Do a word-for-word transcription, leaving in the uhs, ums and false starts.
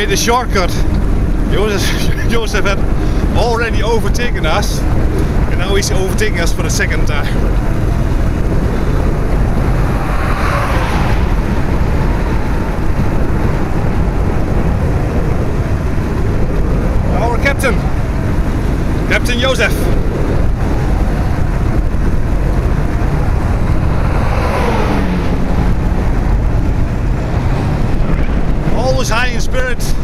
made a shortcut. Josef, Josef had already overtaken us, and now he's overtaking us for the second time. Our captain, Captain Josef. Always high in spirit.